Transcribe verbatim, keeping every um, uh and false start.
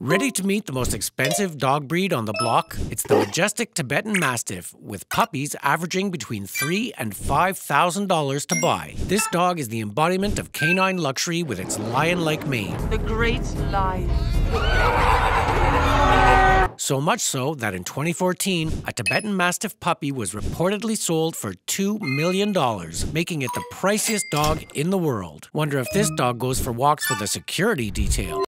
Ready to meet the most expensive dog breed on the block? It's the majestic Tibetan Mastiff, with puppies averaging between three thousand and five thousand dollars to buy. This dog is the embodiment of canine luxury with its lion-like mane. The great lion. So much so that in twenty fourteen, a Tibetan Mastiff puppy was reportedly sold for two million dollars, making it the priciest dog in the world. Wonder if this dog goes for walks with a security detail.